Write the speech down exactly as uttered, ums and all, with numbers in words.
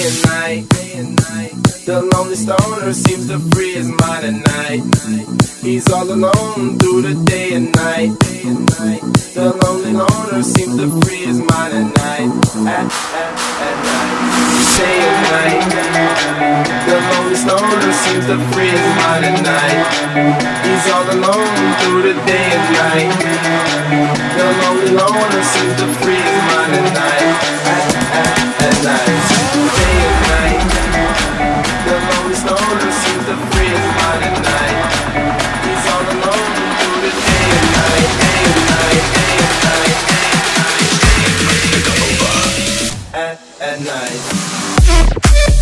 and night. The lonely stoner seems to free his mind at night. He's all alone through the day and night. The lonely loner seems to free his mind at night. At, at, at night. Day and night. The lonely stoner seems to free his mind at night. He's all alone through the day and night. The lonely loner seems to free his mind at night. At, at, at night. Day and night. The lonely stoner seems to free his mind at night. He's all alone through the day and night. Day and night. Day and night. Day and night. At, at night.